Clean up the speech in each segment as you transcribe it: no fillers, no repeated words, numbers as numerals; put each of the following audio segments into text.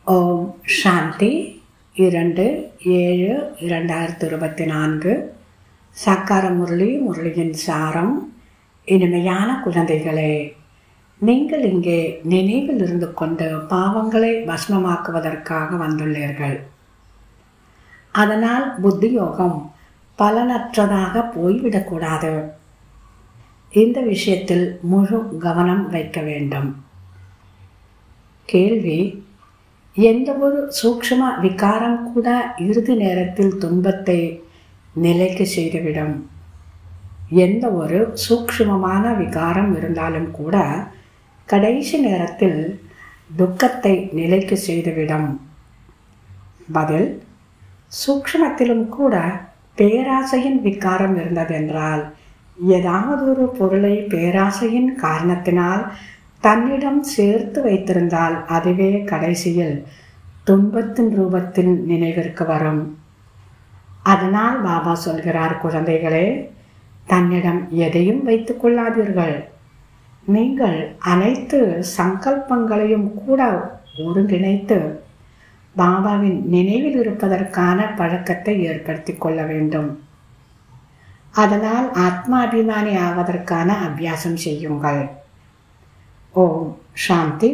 ஓம் சாந்தி 2/7/2024 சாக்கார முரளியின் சாரம். இனிமையான குழந்தைகளே, நீங்கள் இங்கே நினைவில் இருந்து கொண்டு பாவங்களை பஸ்மமாக்குவதற்காக வந்துள்ளீர்கள். அதனால் புத்தியோகம் பலனற்றதாக போய்விடக்கூடாது. இந்த விஷயத்தில் முழு கவனம் வைக்க வேண்டும். கேள்வி: எந்த ஒரு சூக்ஷ்ம விகாரம் கூட இறுதி நேரத்தில் துன்பத்தை நிலைக்கு செய்துவிடும். எந்த ஒரு சூக்ஷ்மமான விகாரம் இருந்தாலும் கூட கடைசி நேரத்தில் துக்கத்தை நிலைக்கு செய்துவிடும். பதில்: சூக்ஷ்மத்திலும் கூட பேராசையின் விகாரம் இருந்ததென்றால், ஏதாவது ஒரு பொருளை பேராசையின் காரணத்தினால் தன்னிடம் சேர்த்து வைத்திருந்தால் அதுவே கடைசியில் துன்பத்தின் ரூபத்தில் நினைவிற்கு வரும். அதனால் பாபா சொல்கிறார், குழந்தைகளே, தன்னிடம் எதையும் வைத்துக் கொள்ளாதீர்கள். நீங்கள் அனைத்து சங்கல்பங்களையும் கூட ஒருங்கிணைத்து பாபாவின் நினைவில் இருப்பதற்கான பழக்கத்தை ஏற்படுத்தி கொள்ள வேண்டும். அதனால் ஆத்மாபிமானி ஆவதற்கான அபியாசம் செய்யுங்கள். ஓம் சாந்தி.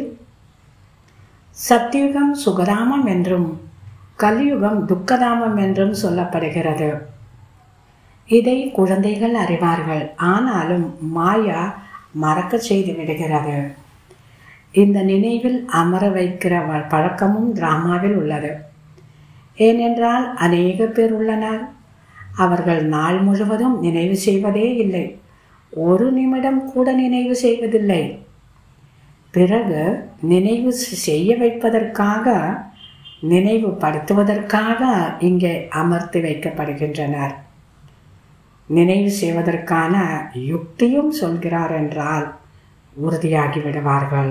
சத்யுகம் சுகதாமம் என்றும் கலியுகம் துக்கதாமம் என்றும் சொல்லப்படுகிறது. இதை குழந்தைகள் அறிவார்கள். ஆனாலும் மாயா மறக்க செய்து விடுகிறது. இந்த நினைவில் அமர வைக்கிற பழக்கமும் டிராமாவில் உள்ளது. ஏனென்றால் அநேக பேர் உள்ளனர். அவர்கள் நாள் முழுவதும் நினைவு செய்வதே இல்லை. ஒரு நிமிடம் கூட நினைவு செய்வதில்லை. பிறகு நினைவு செய்ய வைப்பதற்காக, நினைவுபடுத்துவதற்காக இங்கே அமர்த்தி வைக்கப்படுகின்றனர். நினைவு செய்வதற்கான யுக்தியும் சொல்கிறார் என்றால் உறுதியாகி விடுவார்கள்.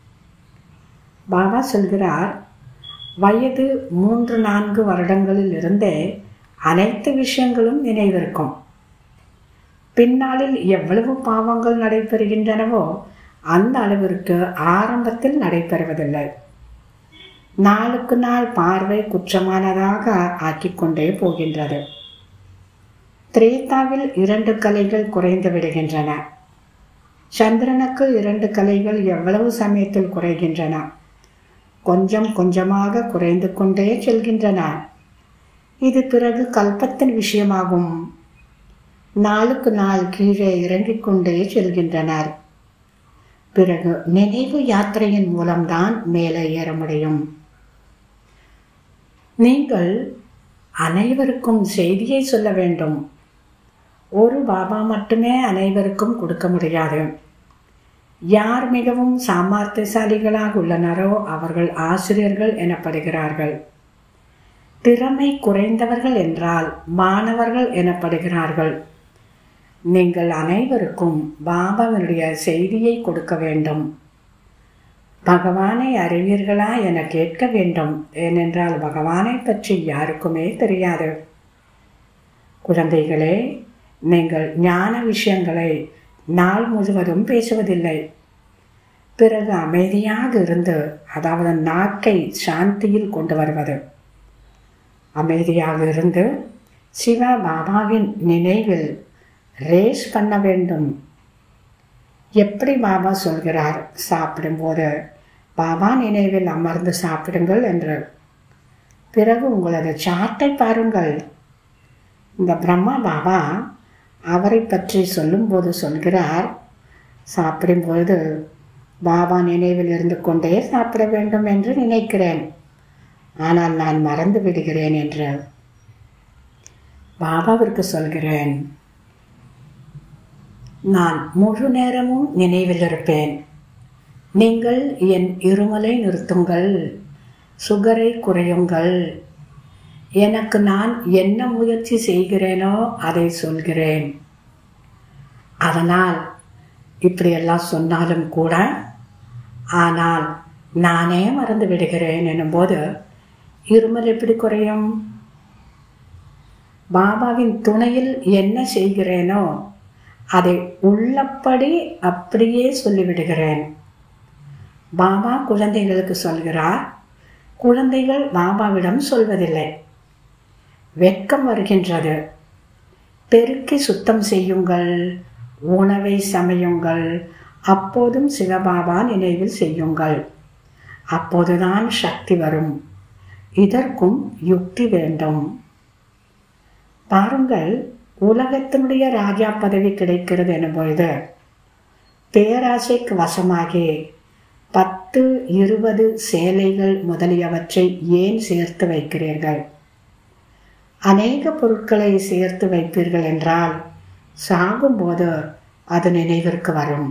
பாபா சொல்கிறார், வயது 3-4 வருடங்களில் இருந்தே அனைத்து விஷயங்களும் நினைவிருக்கும். பின்னாளில் எவ்வளவு பாவங்கள் நடைபெறுகின்றனவோ அந்த அளவிற்கு ஆரம்பத்தில் நடைபெறுவதில்லை. நாளுக்கு நாள் பார்வை குற்றமானதாக ஆக்கிக்கொண்டே போகின்றது. திரேதாவில் 2 கலைகள் குறைந்து விடுகின்றன. சந்திரனுக்கு 2 கலைகள் எவ்வளவு சமயத்தில் குறைகின்றன? கொஞ்சம் கொஞ்சமாக குறைந்து கொண்டே செல்கின்றன. இது பிறகு கல்பத்தின் விஷயமாகும். நாளுக்கு நாள் கீழே இறங்கிக் கொண்டே செல்கின்றனர். பிறகு நினைவு யாத்திரையின் மூலம்தான் மேலே ஏற முடியும். நீங்கள் அனைவருக்கும் செய்தியை சொல்ல வேண்டும். ஒரு பாபா மட்டுமே அனைவருக்கும் கொடுக்க முடியாது. யார் மிகவும் சாமர்த்தியசாலிகளாக உள்ளனரோ அவர்கள் ஆசிரியர்கள் எனப்படுகிறார்கள். திறமை குறைந்தவர்கள் என்றால் மாணவர்கள் எனப்படுகிறார்கள். நீங்கள் அனைவருக்கும் பாபாவினுடைய செய்தியை கொடுக்க வேண்டும். பகவானை அறிவீர்களா என கேட்க வேண்டும். ஏனென்றால் பகவானை பற்றி யாருக்குமே தெரியாது. குழந்தைகளே, நீங்கள் ஞான விஷயங்களை நாள் முழுவதும் பேசுவதில்லை. பிறகு அமைதியாக இருந்து, அதாவது நாக்கை சாந்தியில் கொண்டு வருவது, அமைதியாக இருந்து சிவ பாபாவின் நினைவில் ரேஸ் பண்ண வேண்டும். எப்படி பாபா சொல்கிறார், சாப்பிடும்போது பாபா நினைவில் அமர்ந்து சாப்பிடுங்கள் என்று. பிறகு உங்களது சார்ட்டை பாருங்கள். இந்த பிரம்மா பாபா அவரை பற்றி சொல்லும்போது சொல்கிறார், சாப்பிடும்பொழுது பாபா நினைவில் இருந்து கொண்டே சாப்பிட வேண்டும் என்று நினைக்கிறேன், ஆனால் நான் மறந்து விடுகிறேன் என்று. பாபாவிற்கு சொல்கிறேன், நான் முழு நேரமும் நினைவில் இருப்பேன். நீங்கள் என் இருமலை நிறுத்துங்கள், சுகரை குறையுங்கள். எனக்கு நான் என்ன முயற்சி செய்கிறேனோ அதை சொல்கிறேன். அதனால் இப்படியெல்லாம் சொன்னாலும் கூட, ஆனால் நானே மறந்து விடுகிறேன் எனும்போது இருமல் எப்படி குறையும்? பாபாவின் துணையில் என்ன செய்கிறேனோ அதை உள்ளபடி அப்படியே சொல்லிவிடுகிறேன். பாபா குழந்தைகளுக்கு சொல்கிறார், குழந்தைகள் பாபாவிடம் சொல்வதில்லை. வெட்கம் வருகின்றது. பெருக்கி சுத்தம் செய்யுங்கள், உணவை சமையுங்கள், அப்போதும் சிவபாபா நினைவில் செய்யுங்கள், அப்போதுதான் சக்தி வரும். இதற்கும் யுக்தி வேண்டும். பாருங்கள், உலகத்தினுடைய ராஜா பதவி கிடைக்கிறது எனும்பொழுது பேராசைக்கு வசமாகி 10, 20 சேலைகள் முதலியவற்றை ஏன் சேர்த்து வைக்கிறீர்கள்? அநேக பொருட்களை சேர்த்து வைப்பீர்கள் என்றால் சாகும்போது அது நினைவிற்கு வரும்.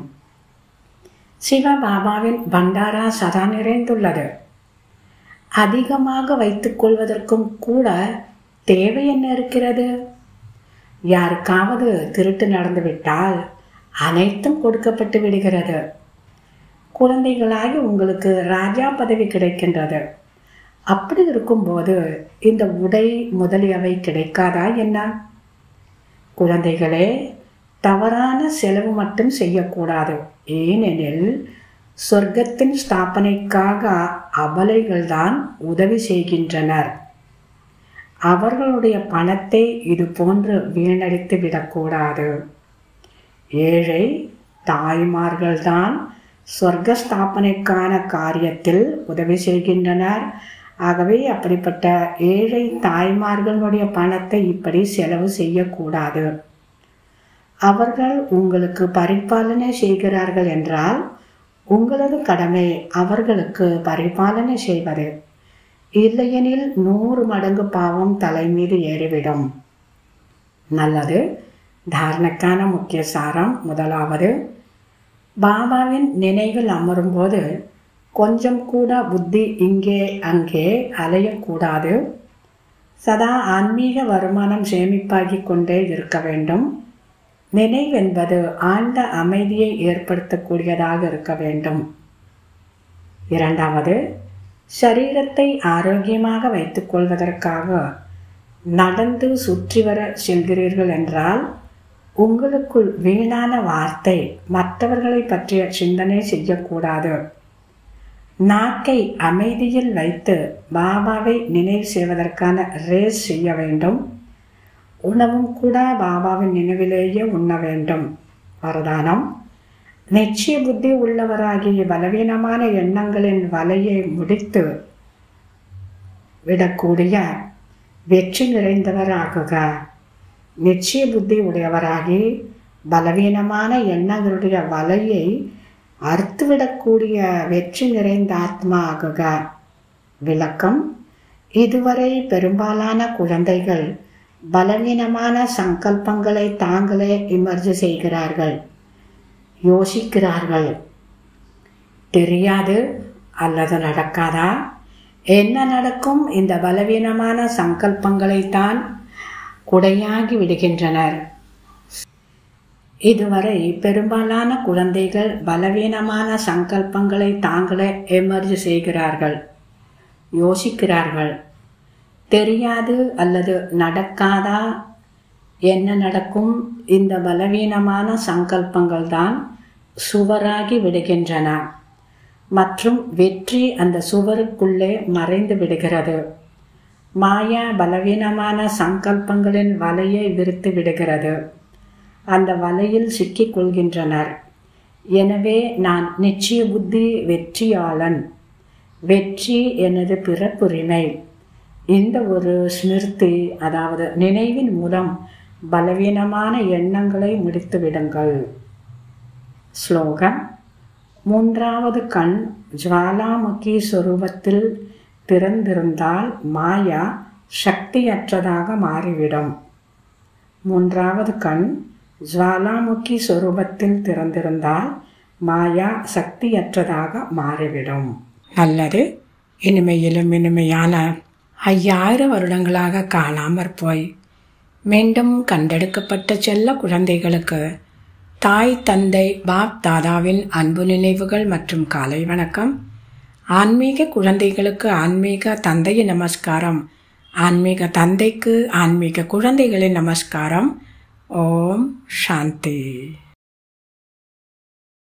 சிவபாபாவின் பண்டாரா சதா நிறைந்துள்ளது. அதிகமாக வைத்துக் கொள்வதற்கும் கூட தேவை என்ன இருக்கிறது? யாருக்காவது திருட்டு நடந்துவிட்டால் அனைத்தும் கொடுக்கப்பட்டு விடுகிறது. குழந்தைகளாகி உங்களுக்கு ராஜா பதவி கிடைக்கின்றது. அப்படி இருக்கும்போது இந்த உடை முதலியவை கிடைக்காதா என்ன? குழந்தைகளே, தவறான செலவு மட்டும் செய்யக்கூடாது. ஏனெனில் சொர்க்கத்தின் ஸ்தாபனைக்காக அபலைகள்தான் உதவி செய்கின்றனர். அவர்களுடைய பணத்தை இது போன்று வீணடித்து விடக்கூடாது. ஏழை தாய்மார்கள்தான் சொர்க்க ஸ்தாபனைக்கான காரியத்தில் உதவி செய்கின்றனர். ஆகவே அப்படிப்பட்ட ஏழை தாய்மார்களுடைய பணத்தை இப்படி செலவு செய்யக்கூடாது. அவர்கள் உங்களுக்கு பரிபாலனை செய்கிறார்கள் என்றால் உங்களது கடமை அவர்களுக்கு பரிபாலனை செய்வது. இல்லையெனில் 100 மடங்கு பாவம் தலை மீது ஏறிவிடும். நல்லது. தாரணைக்கான முக்கிய சாரம். முதலாவது, பாபாவின் நினைவில் அமரும்போது கொஞ்சம் கூட புத்தி இங்கே அங்கே அலையக்கூடாது. சதா ஆன்மீக வருமானம் சேமிப்பாகி கொண்டே இருக்க வேண்டும். நினைவென்பது ஆழ்ந்த அமைதியை ஏற்படுத்தக்கூடியதாக இருக்க வேண்டும். இரண்டாவது, சரீரத்தை ஆரோக்கியமாக வைத்துக் கொள்வதற்காக நடந்து சுற்றி வர செல்கிறீர்கள் என்றால் உங்களுக்குள் வீணான வார்த்தை, மற்றவர்களை பற்றிய சிந்தனை செய்யக்கூடாது. நாக்கை அமைதியில் வைத்து பாபாவை நினைவு செய்வதற்கான ரேஸ் செய்ய வேண்டும். உணவும் கூட பாபாவின் நினைவிலேயே உண்ண வேண்டும். வரதானம்: நிச்சய புத்தி உள்ளவராகிய பலவீனமான எண்ணங்களின் வலையை முடித்து விடக்கூடிய வெற்றி நிறைந்தவராகுக. நிச்சய புத்தி உடையவராகி பலவீனமான எண்ணங்களுடைய வலையை அறுத்துவிடக்கூடிய வெற்றி நிறைந்த ஆத்மா ஆகுக. விளக்கம்: இதுவரை பெரும்பாலான குழந்தைகள் பலவீனமான சங்கல்பங்களை தாங்களே விமர்சனம் செய்கிறார்கள், யோசிக்கிறார்கள். தெரியாது அல்லது நடக்காதா? என்ன நடக்கும்? இந்த பலவீனமான சங்கல்பங்களைத்தான் குடையாகி விடுகின்றனர். இதுவரை பெரும்பாலான குழந்தைகள் பலவீனமான சங்கல்பங்களை தாங்களே எமர்ஜ் செய்கிறார்கள், யோசிக்கிறார்கள். தெரியாது அல்லது நடக்காதா? என்ன நடக்கும்? இந்த பலவீனமான சங்கல்பங்கள் தான் சுவராகி விடுகின்றன மற்றும் வெற்றி அந்த சுவருக்குள்ளே மறைந்து விடுகிறது. மாயா பலவீனமான சங்கல்பங்களின் வலையை விரித்து விடுகிறது. அந்த வலையில் சிக்கிக் கொள்கின்றனர். எனவே நான் நிச்சய புத்தி வெற்றியாளன், வெற்றி எனது பிறப்புரிமை. இந்த ஒரு ஸ்மிருதி, அதாவது நினைவின் மூலம் பலவீனமான எண்ணங்களை முடித்து விடுங்கள். ஸ்லோகம்: மூன்றாவது கண் ஜுவாலாமுகி சொரூபத்தில் திறந்திருந்தால் மாயா சக்தியற்றதாக மாறிவிடும். மூன்றாவது கண் ஜுவாலாமுகி சொரூபத்தில் திறந்திருந்தால் மாயா சக்தியற்றதாக மாறிவிடும். நல்லது. இனிமையிலும் இனிமையான 5000 வருடங்களாக காணாமற் போய் மீண்டும் கண்டெடுக்கப்பட்ட செல்ல குழந்தைகளுக்கு தாய் தந்தை பாப் தாதாவின் அன்பு நினைவுகள் மற்றும் காலை வணக்கம். ஆன்மீக குழந்தைகளுக்கு ஆன்மீக தந்தையின் நமஸ்காரம். ஆன்மீக தந்தைக்கு ஆன்மீக குழந்தைகளின் நமஸ்காரம். ஓம் சாந்தி.